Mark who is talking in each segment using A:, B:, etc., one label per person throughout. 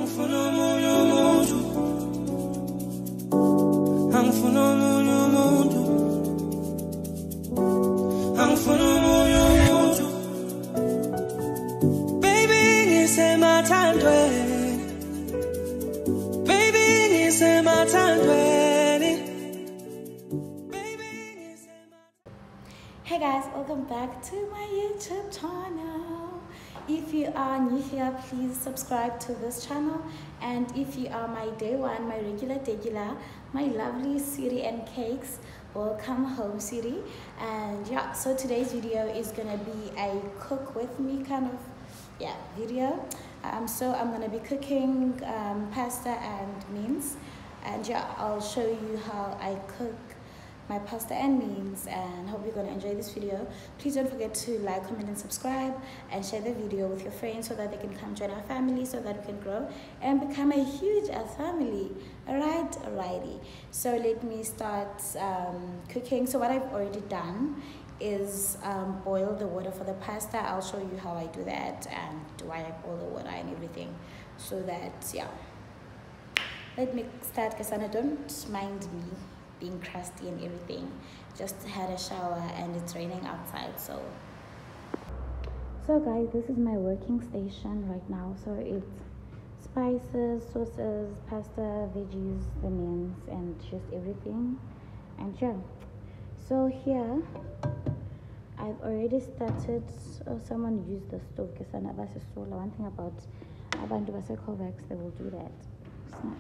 A: Hey guys, welcome back to my YouTube channel. If you are new here, please subscribe to this channel, and if you are my day one, my regular, my lovely sweetie and cakes, welcome home sweetie. And yeah, so today's video is gonna be a cook with me kind of video. So I'm gonna be cooking pasta and mince, and yeah, I'll show you how I cook my pasta and mince, and hope you're gonna enjoy this video. Please don't forget to like, comment and subscribe, and share the video with your friends so that they can come join our family, so that we can grow and become a huge family. Alrighty, so let me start cooking. So what I've already done is boil the water for the pasta. I'll show you how I do that and why I boil the water and everything, so that let me start, because I don't mind me being crusty and everything. Just had a shower and it's raining outside. So guys, this is my working station right now. So it's spices, sauces, pasta, veggies, the mince, and just everything. And yeah, so here I've already started. Someone used the stove. One thing about abantu base-Covax, they will do that. Snap.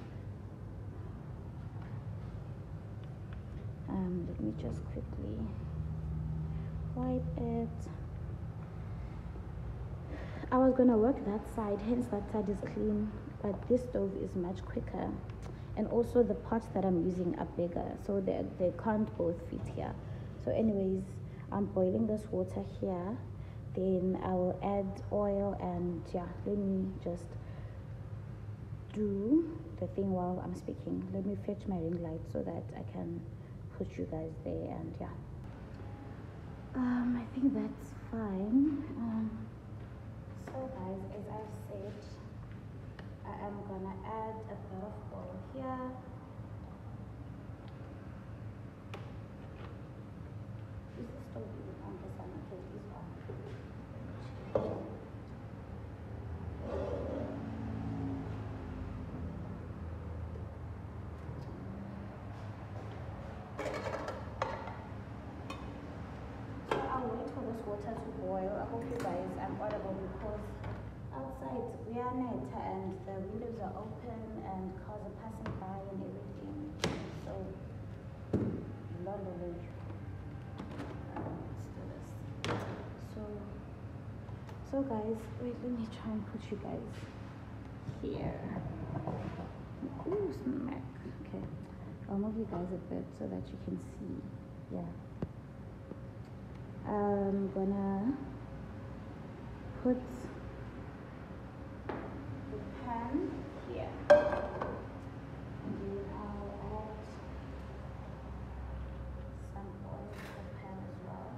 A: Let me just quickly wipe it. I was gonna work that side, hence that side is clean, but this stove is much quicker, and also the pots that I'm using are bigger, so they can't both fit here. So anyways, I'm boiling this water here, then I will add oil, and yeah, let me just do the thing while I'm speaking. Let me fetch my ring light so that I can put you guys there, and yeah, I think that's fine. So guys, as I've said, I am gonna add a bit of oil here. Is the stove even on? The sun? Okay, it is on. Water to boil. I hope you guys are audible, because outside we are net and the windows are open and cars are passing by and everything. So let's do this. So guys, wait, let me try and put you guys here. Ooh, smack. Okay, I'll move you guys a bit so that you can see. Yeah, I'm gonna put the pan here, and then I'll add some oil to the pan as well.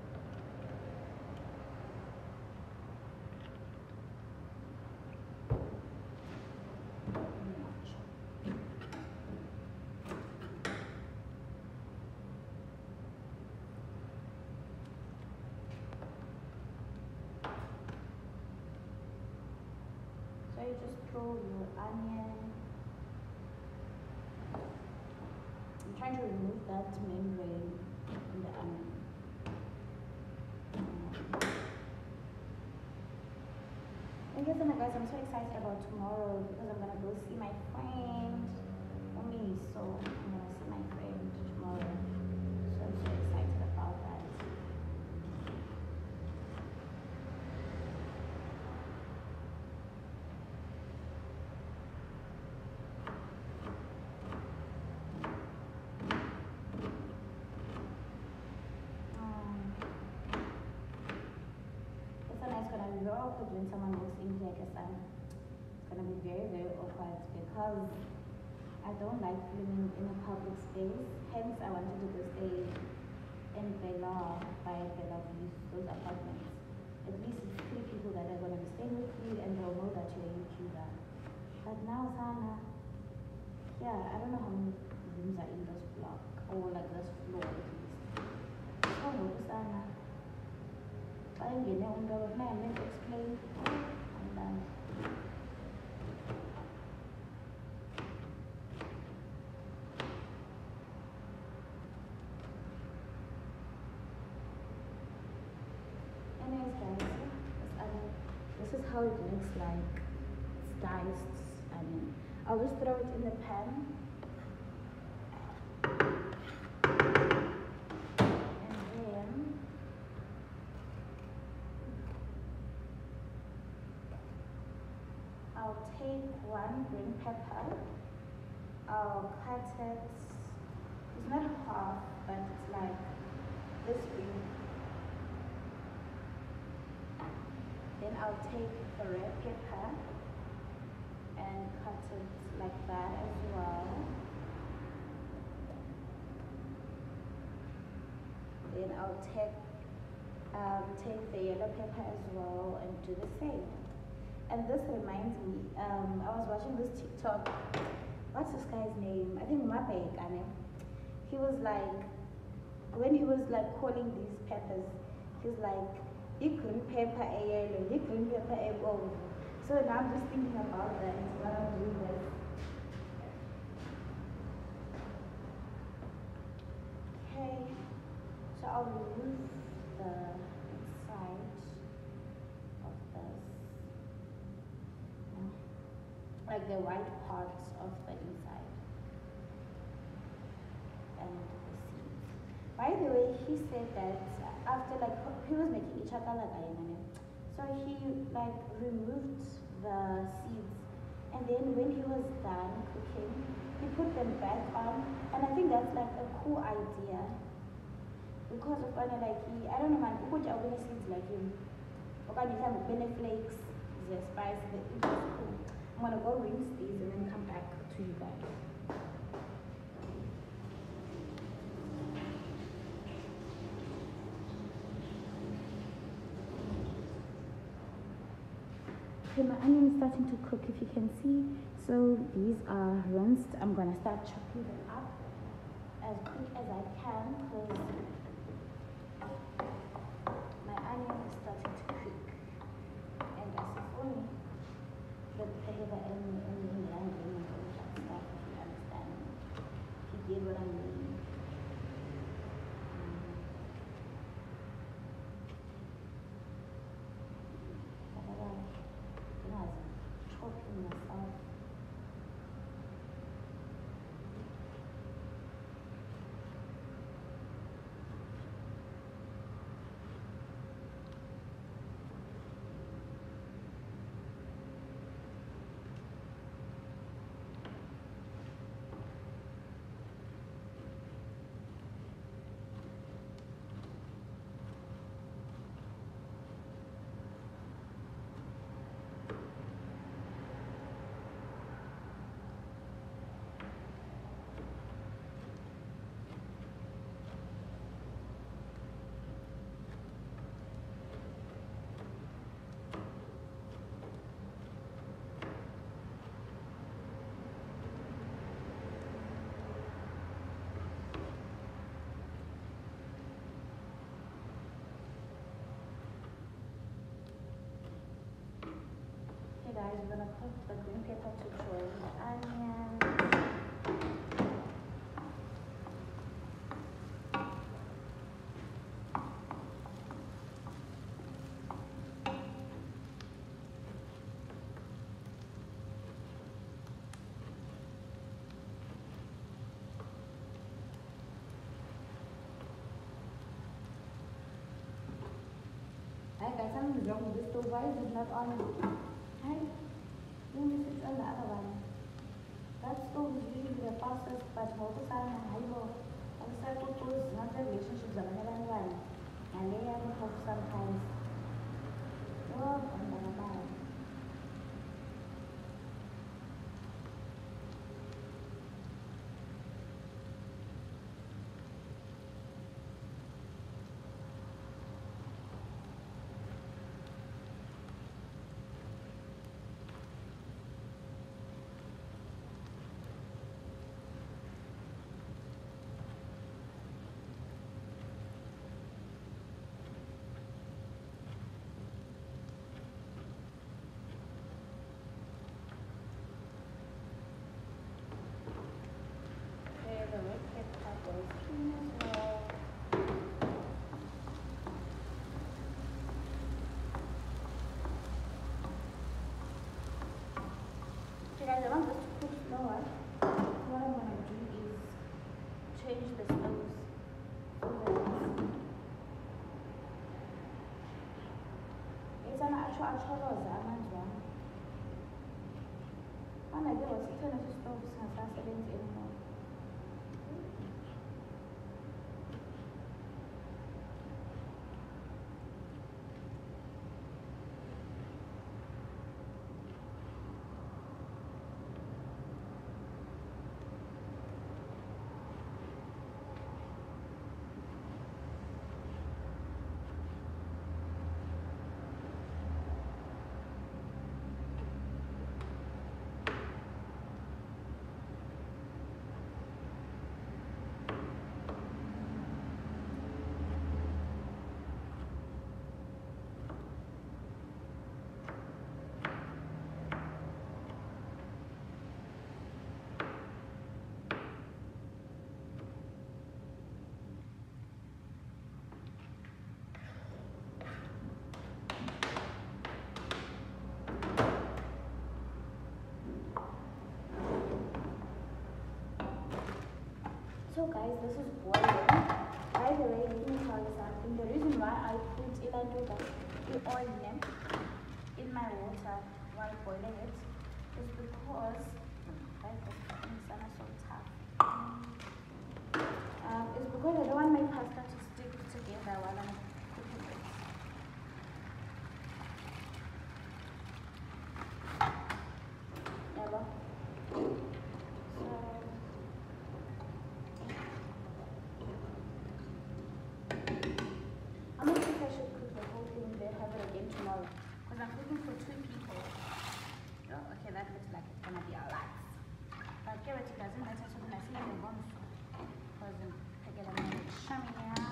A: So you just throw your onion. I'm trying to remove that membrane in the onion. And guys, I'm so excited about tomorrow, because I'm gonna go see my friend. So I'm gonna see my friend tomorrow. So I'm so excited about that. Very awkward when someone walks in here, because it's gonna be very awkward, because I don't like filming in a public space. Hence, I wanted to go stay in Bella, by Bella Views, those apartments. At least it's 3 people that are gonna be staying with you, and they'll know that you're a YouTuber. But how it looks like. It's diced. I mean, I'll just throw it in the pan. And then I'll take one green pepper. I'll cut it. It's not half, but it's like this big. Then I'll take the red pepper and cut it like that as well. Then I'll take the yellow pepper as well and do the same. And this reminds me, I was watching this TikTok. What's this guy's name? I think Mabe Kane. He was like, when he was like calling these peppers, he was like, green pepper a yellow, green pepper a gold. So now I'm just thinking about that while I'm doing this. Okay, so I'll remove the inside of this, like the white parts of the inside and the seeds. By the way, he said that after like he was making ichakala gayanane, so he like removed the seeds, and then when he was done cooking, he put them back on, and I think that's like a cool idea because of like I don't know man, ukutya okune seeds like him, okanye mhlawumbe kube flakes, the spice, it was cool. I'm gonna go rinse these and then come back to you guys. Okay, my onion is starting to cook, if you can see. So these are rinsed. I'm gonna start chopping them up as quick as I can because my onion is starting to cook. And as if only the flavor and stuff, if you understand. If you get what I mean. Chopping myself. Guys, we're gonna cook the green pepper to join the onions. Hi guys, something's wrong with this stove. Why is it not on? Hi. It's on the other one. That stove is usually the fastest, but also I'm not the relationships of another one. And they have hope sometimes. Oh, So guys, this is boiling. By the way, let me tell you something. The reason why I put the oil in my water while boiling it is because it's because I don't want my pasta to stick together while I'm cooking it. Never. I'm not sure if I should cook the whole thing then have it again tomorrow. Because I'm cooking for 2 people. Oh, okay, that looks like it's gonna be a lot. But carrot doesn't matter, so then I see the bones. Because I get a little shimmy now.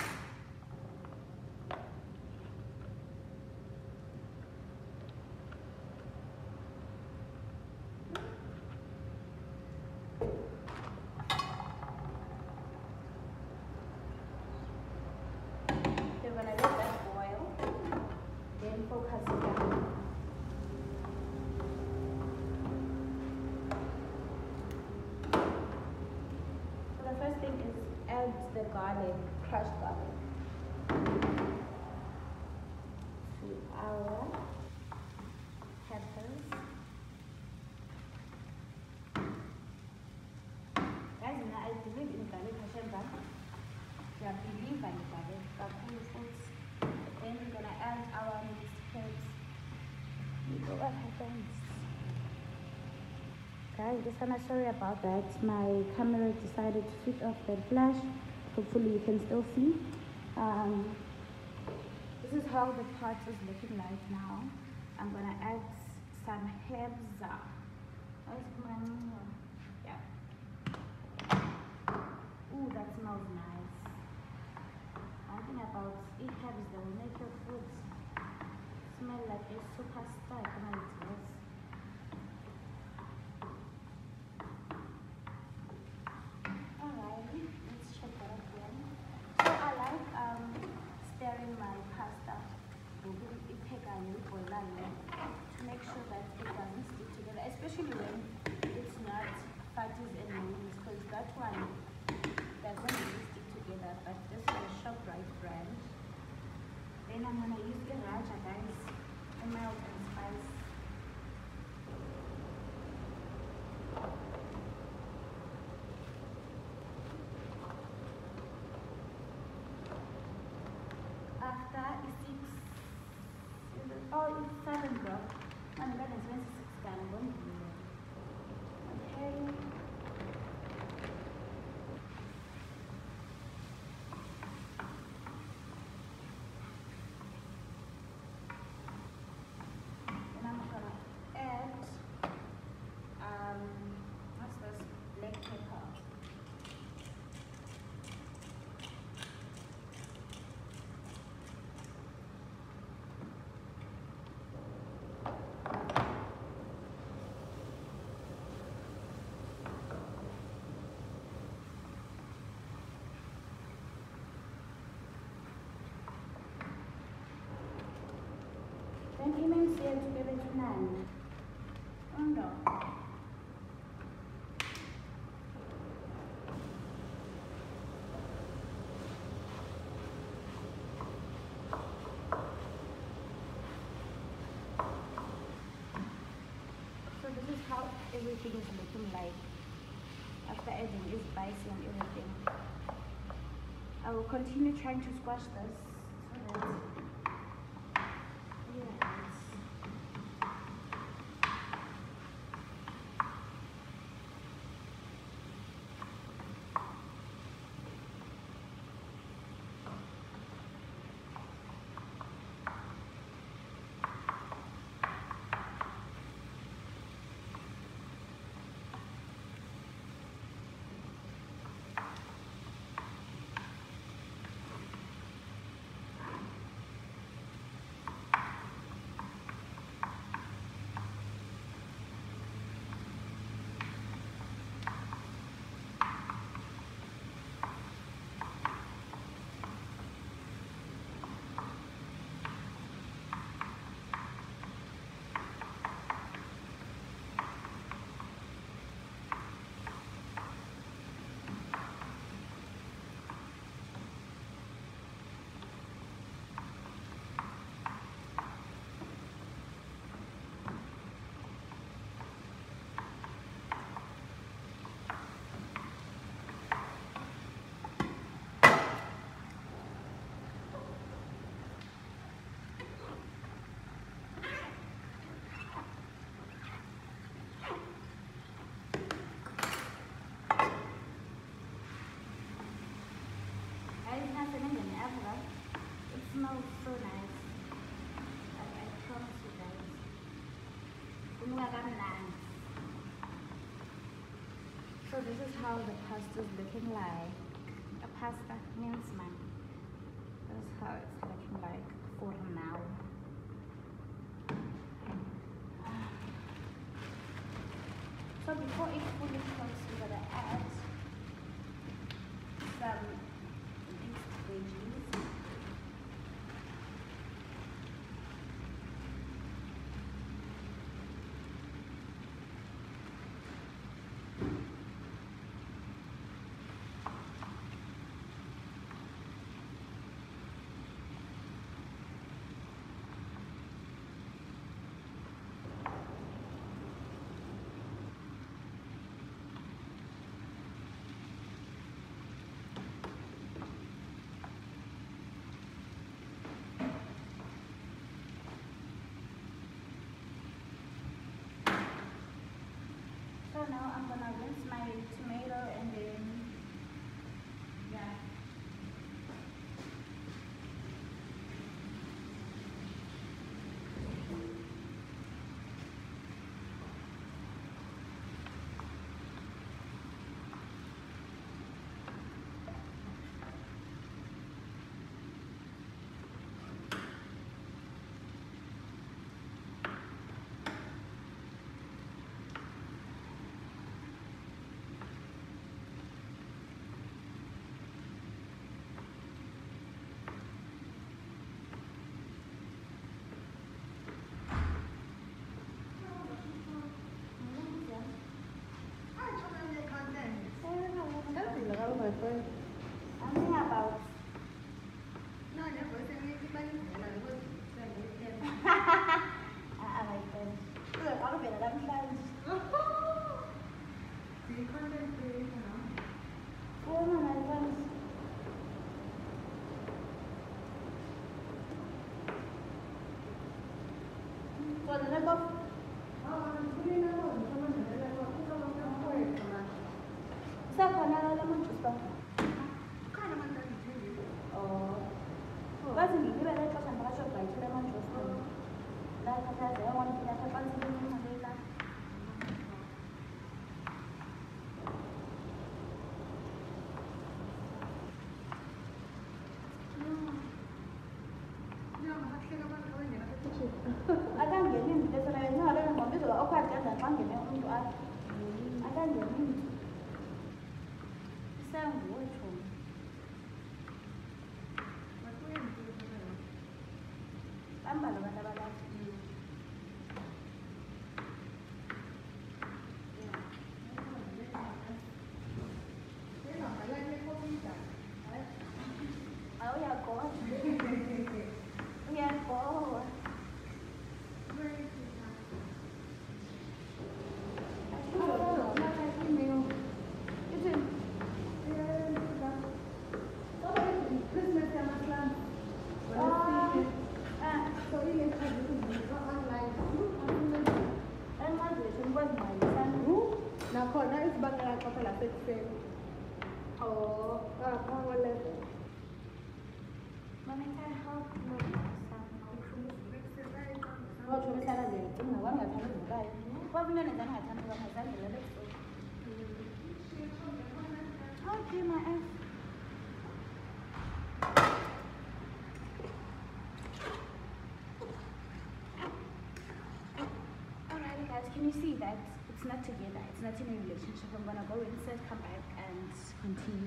A: When I let that boil, then focus it down. So the first thing is add the garlic, crushed garlic, to our peppers. Guys, now I believe in garlic hashemba. I believe in garlic, cool foods. Then we're gonna add our mixed herbs. Look what happens. Guys, I'm sorry about that. My camera decided to switch off that flash. Hopefully you can still see. This is how the pot is looking like now. I'm gonna add some herbs. Yeah. Ooh, that smells nice. One thing about herbs, they will make your food smell like a superstar. Come on, it is. Alright, let's check that again. So I like stirring my pasta to make sure that it doesn't stick together, especially when it's not fatties and noodles, because that one doesn't really stick together. But this is a ShopRite brand. Then I'm gonna use the raja, guys, and melt and spice. After it's 6, it's 7, bro. I'm gonna 26 gallons. Okay. Then immense here to give it 9. Oh no. So this is how everything is looking like after adding this spicy and everything. I will continue trying to squash this so that it smells so nice. I promise you guys. So this is how the pasta is looking like. A pasta mince man. This is how it's looking like for now. So before it fully cooks, we're gonna add some veggies. So now I'm gonna rinse my tomato and then I'm about
B: 16.
A: Oh.
B: Power level.
A: Mama, can I help you? Oh, to me, Sarah, they don't know what I'm talking about. What we know is that I'm talking about myself. Okay, my ass. Alright, guys, can you see that it's not together? It's not in a relationship. I'm gonna go inside, come back, and continue.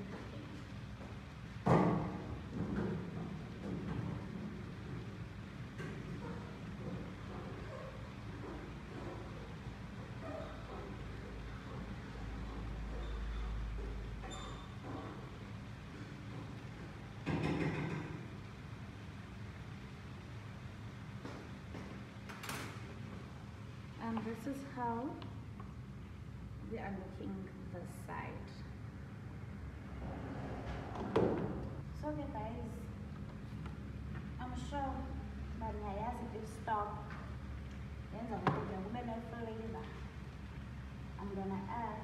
A: This is how we are looking this side. So okay guys, I'm sure that if you stop, I'm gonna add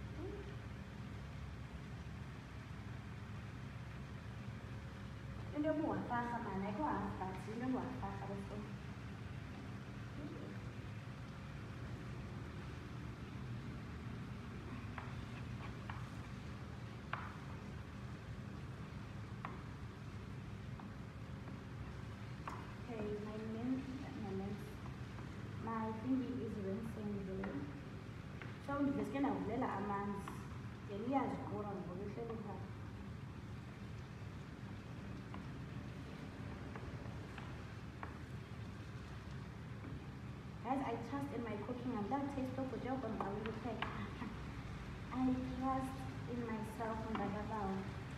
A: my thingy is rinsing blue. So I'm just gonna let our man's go on guys, I trust in my cooking and that taste of the job on I trust in myself and that.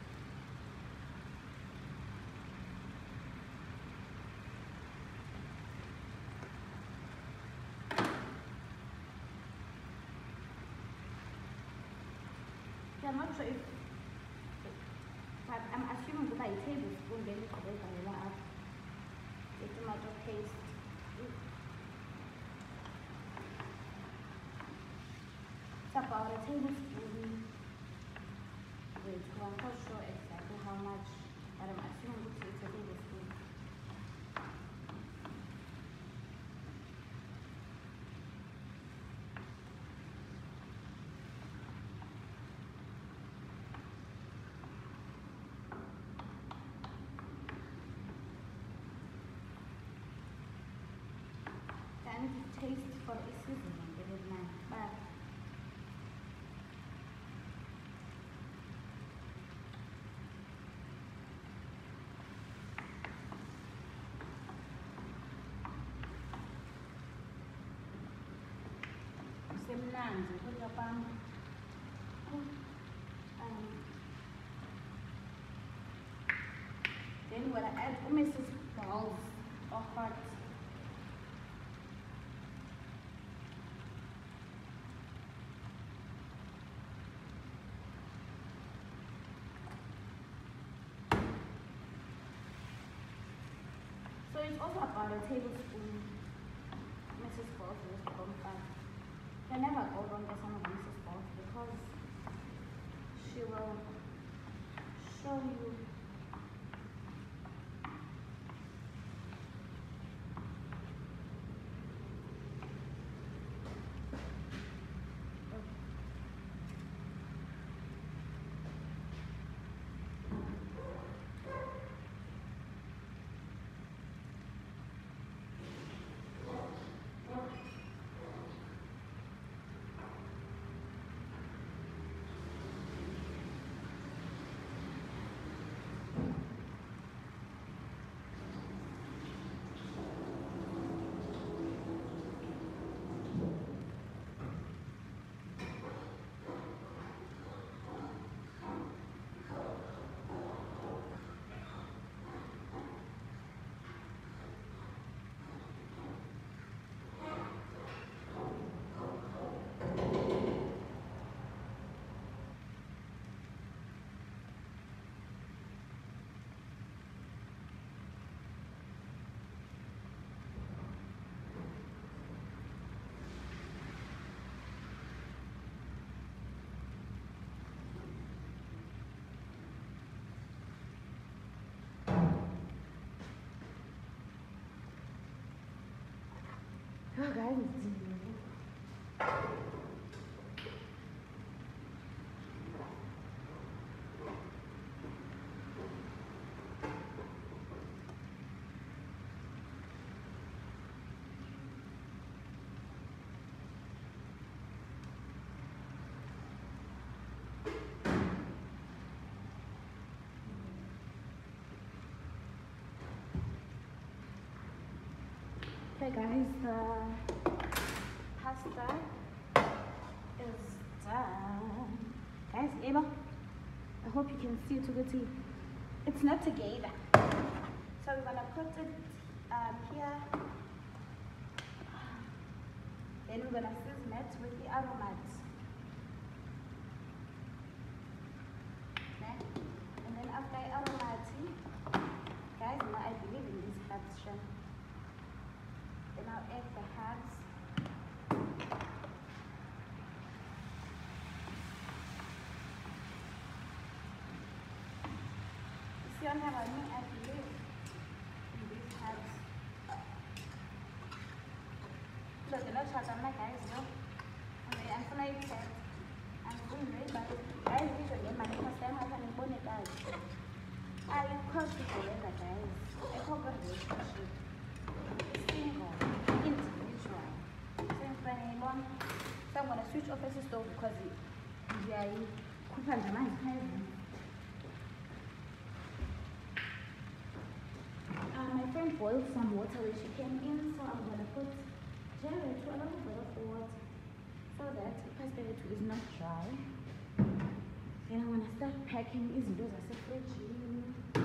A: I'm not sure if, but I'm assuming that a tablespoon then up the tomato paste. It's about a tablespoon. Wait, I'm not sure exactly how much, but I'm assuming it's a tablespoon. I need to taste for the seasoning, it is nice, but semnandi kodwa pam then when I add Mrs. balls or heart. So it's also about a tablespoon Mrs. Balls with bonfire. I never go wrong with some of Mrs. Balls because she will show you guys. Okay guys, the pasta is done. Guys, Eva, I hope you can see it to the tea. It's not together. So we're gonna put it here. Then we're gonna season it with the aromats. Okay? And then after aromating, guys, now I believe in these herbs, Shem. Then I'll add the herbs. You see on how I believe in these herbs. Look, the nuts are my guys, no? I'm going to eat I'm going to eat, but guys, usually my first time I can bone it out. I cook it together, guys. I cook it single, individual. So I'm going to switch off the stove because I cook on the mind. My friend boiled some water when she came in, so I'm going to put a little bit of water so that the pasta is not dry. Then I'm going to start packing these noodles as a fridge.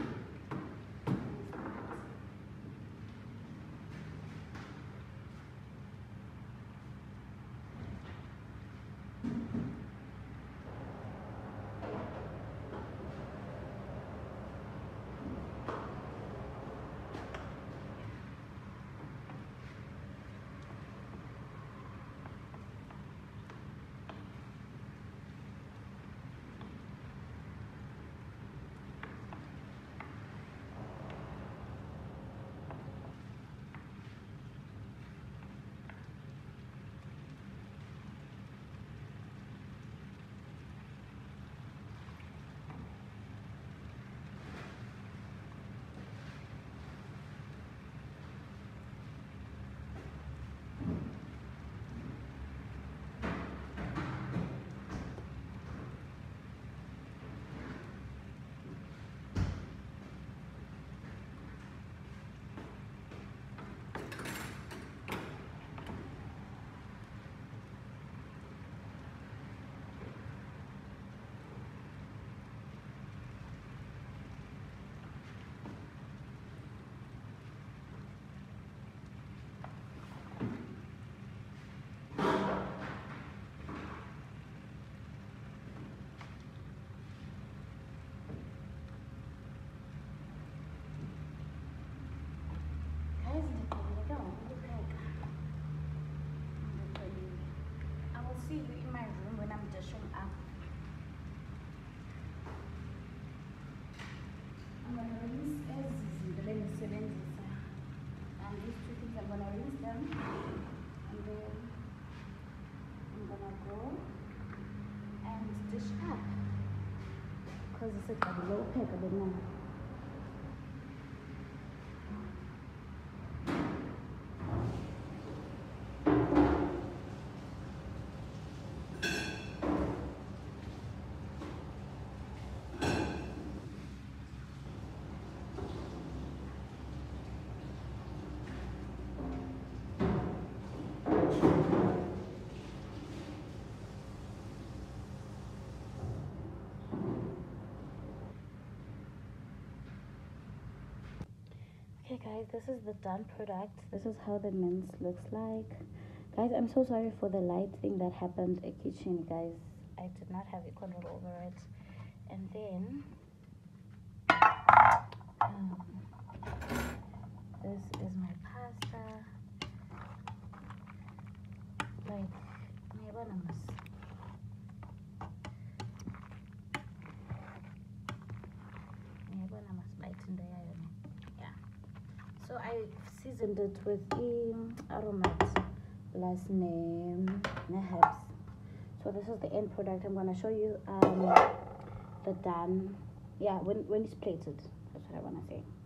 A: I will see you in my room when I'm dishing up. I'm going to rinse as and these two things I'm going to rinse them, and then I'm going to go and dish up because it's a low pack of it now. Okay guys, this is the done product. This is how the mince looks like. Guys, I'm so sorry for the light thing that happened at kitchen, guys. I did not have a control over it. And then this is my pasta. Like, yeah. So I seasoned it with the aromat, plus name herbs. So this is the end product. I'm gonna show you the done, yeah, when it's plated. That's what I wanna say.